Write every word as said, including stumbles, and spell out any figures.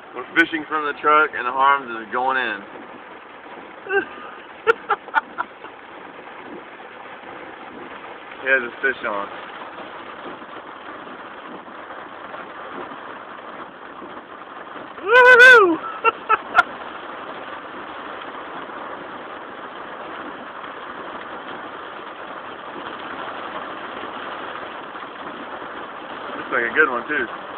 We're fishing from the truck and Harms is going in. He has his fish on. Woohoo! Looks like a good one too.